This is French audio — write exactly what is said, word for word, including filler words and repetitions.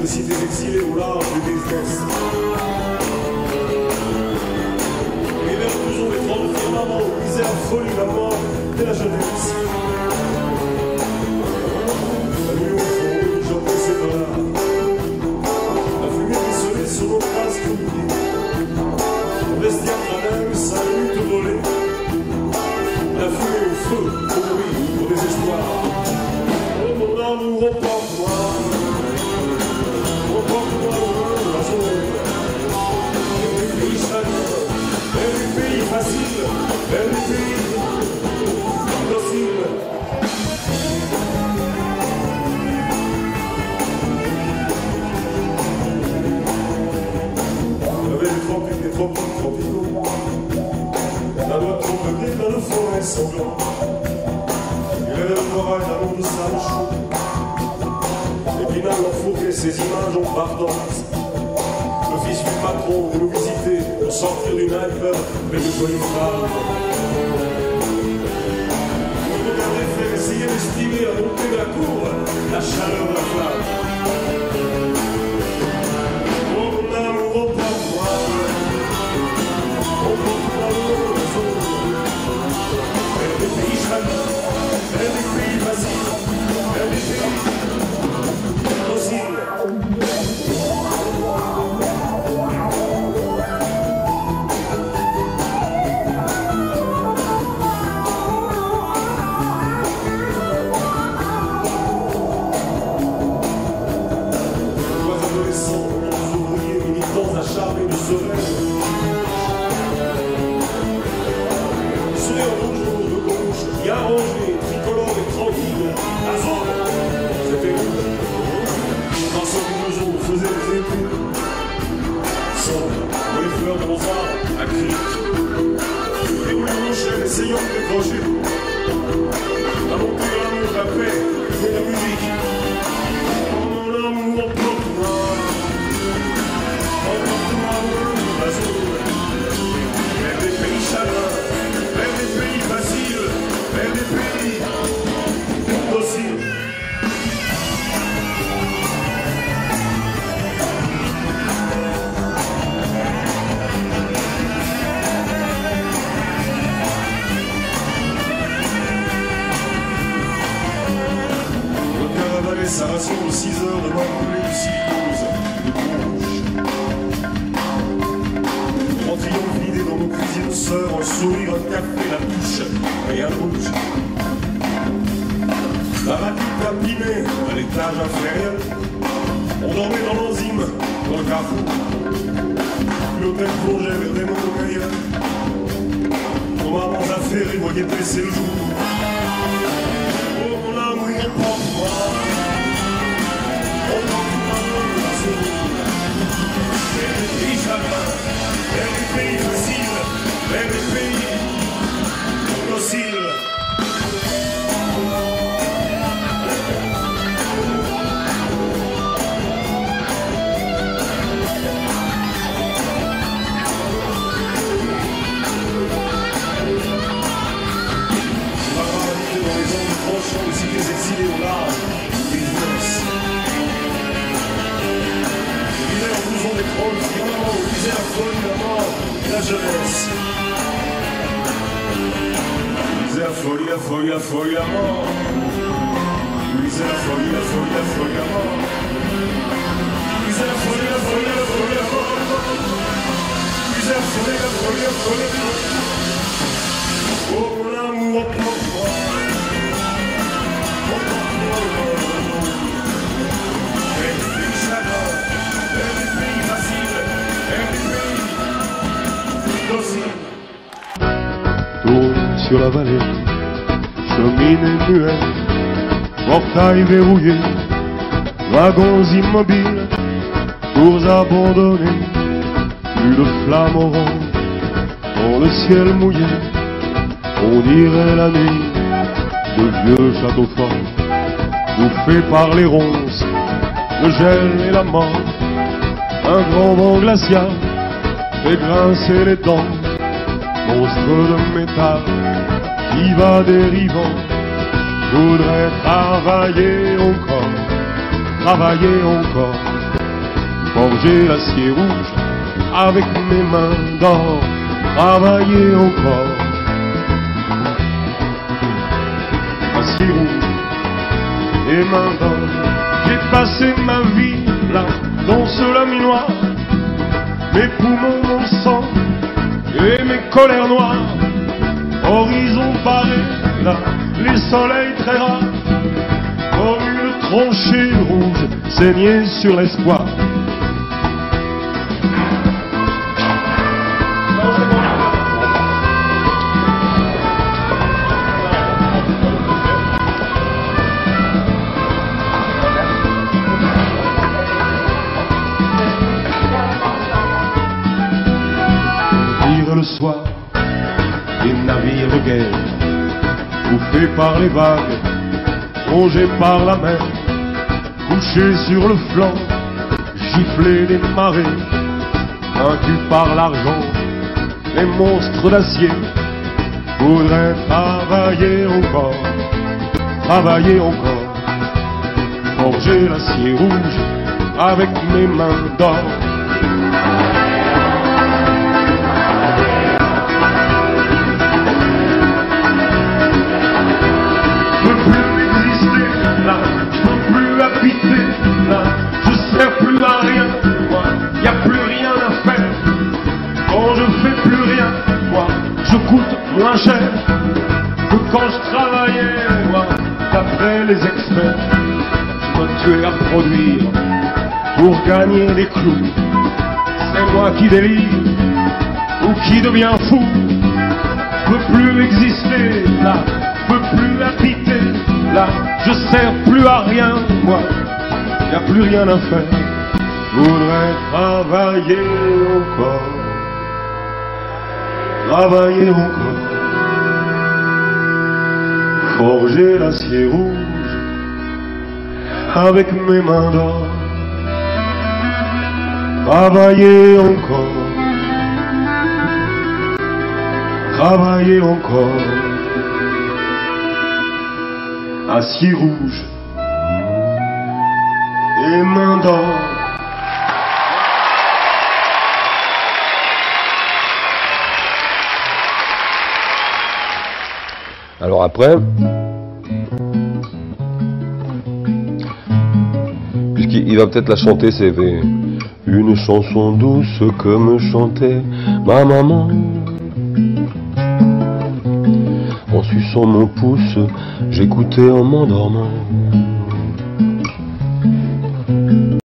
de cités exilées au large du business. Et vers toujours les trente firmaments, misère, folie, la mort et la jeunesse. La nuit au fond, j'en sais pas là. La fumée rissolée sur nos traces communiées. Le vestiaire crâneux, sa lutte volée. La fumée au feu, au bruit, au désespoir. Oh mon amour, emporte-moi. Emporte-moi loin de la zone. Vers des pays chaleureux, vers des pays faciles, vers des pays dociles. Il y avait des tropiques, des tropiques tropicaux. La loi trop peuplée dans le forêt sanglant. Il y avait le corail d'un monde sale chaud. L'épinal enfourquait ses images en pardance. Le fils du patron de nous visiter, de sortir du nightclub, mais de jolies femmes. On regardait faire essayer d'estimer la montée de la cour, la chaleur de la flamme. Oh mon amour, emporte-moi. Emporte-moi loin de la zone. Vers des pays chaleureux, vers des pays faciles, vers des pays dociles. Acharnés de soleil, sourire bonjour de gauche, bien rangé, tricolore et tranquille, la zone, c'était rouge. Dans son blouson faisait des étés, sombre, où les fleurs de rosard à cric. Et où les rochers essayant de décrocher, la montée de l'amour, la paix et la musique. Oh mon amour, emporte-moi. Emporte-moi loin de la zone, vers des pays chaleurs, vers des pays faciles, vers des pays dociles. Le cœur avalait sa ration de six heures de mort coulée du silicose. En triomphe vidé dans nos cuisines sœurs, un sourire, un café, la bouche, rien de rouge. La ratite abîmée à l'étage inférieur, on dormait dans l'enzyme, dans le carrefour. L'hôtel plongeait vers des monts ailleurs. Nos mamans affairées voyaient baisser le jour. Oh mon amour, emporte-moi. Emporte-moi loin de la zone. Vers des pays chaleureux, vers des pays faciles, vers des pays dociles. On va pas habiter dans les angles tranchants de cités exilées au large du business. L'hiver en blouson des trolls, finalement, on disait la folie, la mort et la jeunesse. On disait la folie, la folie, la folie, la mort. On disait la folie, la folie, la folie, la mort. On disait la folie, la folie, la folie, la mort. On disait la folie, la folie, la folie, la mort. Oh mon amour, emporte-moi. Emporte-moi loin de la zone. Vers des pays chaleureux, vers des pays faciles, vers des pays dociles. Tourne sur la vallée, cheminée muette, portail verrouillé, wagons immobiles, tours abandonnées, plus de flammes oranges dans le ciel mouillé. On dirait la nuit de vieux châteaux forts, bouffés par les ronces, le gel et la mort. Un grand vent glacial fait grincer les dents, monstre de métal qui va dérivant. Voudrais travailler encore, travailler encore. forger l'acier rouge avec mes mains d'or, travailler encore. Acier rouge et mains d'or, j'ai passé ma vie là, dans ce laminoir, mes poumons, mon sang et mes colères noires. Horizon barré, là, les soleils très rares, comme une tranchée rouge saignée sur l'espoir. Lire le soir des navires de guerre, bouffés par les vagues, rongés par la mer, couchés sur le flanc, giflés des marées, vaincus par l'argent, les monstres d'acier. Voudrais travailler encore, travailler encore, forger l'acier rouge avec mes mains d'or. Là, je sers plus à rien, moi, y a plus rien à faire. Quand je fais plus rien, moi, je coûte moins cher que quand je travaillais, moi, d'après les experts. Je me tuais à produire pour gagner des clous. C'est moi qui délire ou qui devient fou. Je peux plus exister là, je peux plus habiter là, je sers plus à rien, moi. Y a plus rien à faire, voudrais travailler encore, travailler encore, forger l'acier rouge avec mes mains d'or, travailler encore, travailler encore, acier rouge et mains d'or. Alors après, puisqu'il va peut-être la chanter, c'est une chanson douce que me chantait ma maman. En suçant mon pouce, j'écoutais en m'endormant.